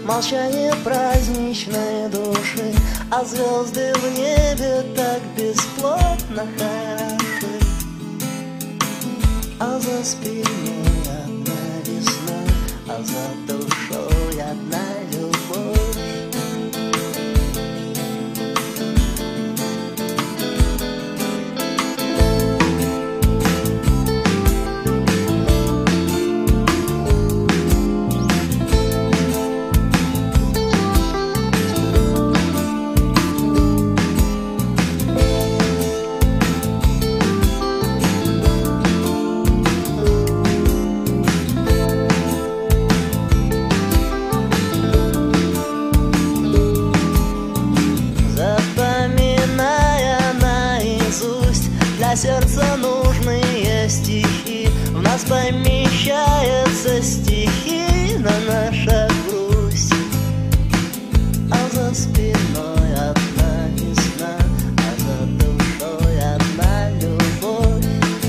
молчание праздничной души, а звезды в небе так бесплотно хороши. А за спиной одна весна, а за душой одна любовь. Для сердца нужные стихи, в нас помещается стихийно наша грусть. А за спиной одна весна, а за душой одна любовь.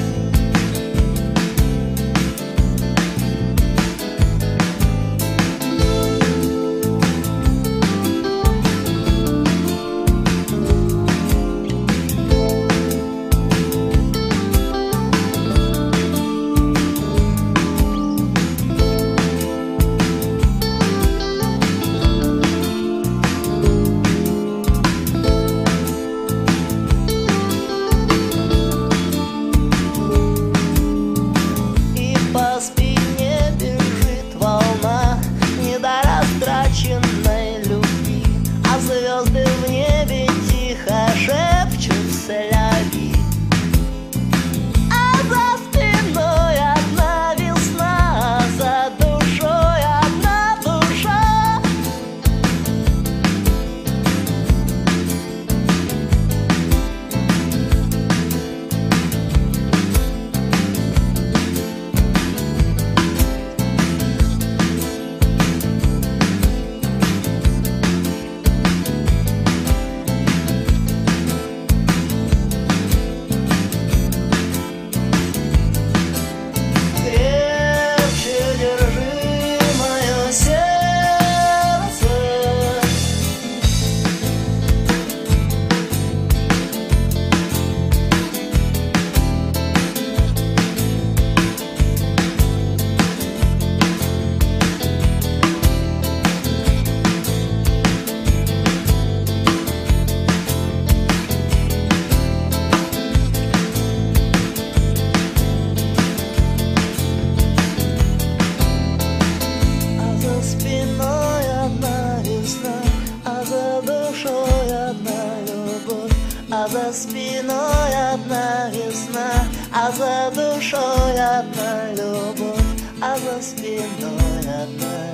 Любви, а звезды в небе тихо шепчут соляви. А за спиной одна весна, а за душой одна душа. А за спиной одна весна, а за душой одна любовь, а за спиной одна